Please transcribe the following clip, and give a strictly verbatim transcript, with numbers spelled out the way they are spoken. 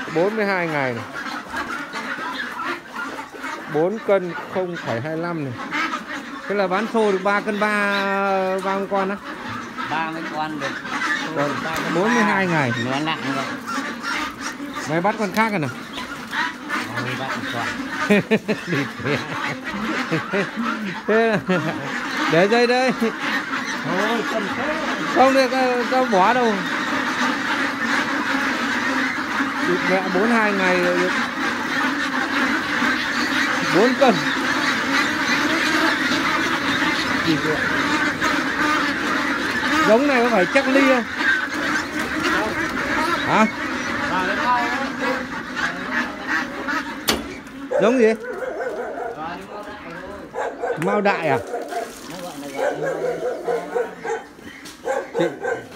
bốn mươi hai ngày này. bốn cân không phẩy hai lăm này. Thế là bán xô được ba cân ba ba mươi con á. ba mươi con được. Còn bốn mươi hai ngày. Nó nặng rồi. Mày bắt con khác rồi nào. Ôi, bắt con. Thế là để dây đây. Ôi, con không được tao bỏ đâu. Thịt mẹ bốn mươi hai ngày được bốn cân. Giống này có phải chắc ly không? Hả? Giống gì? Mao đại à? Chị,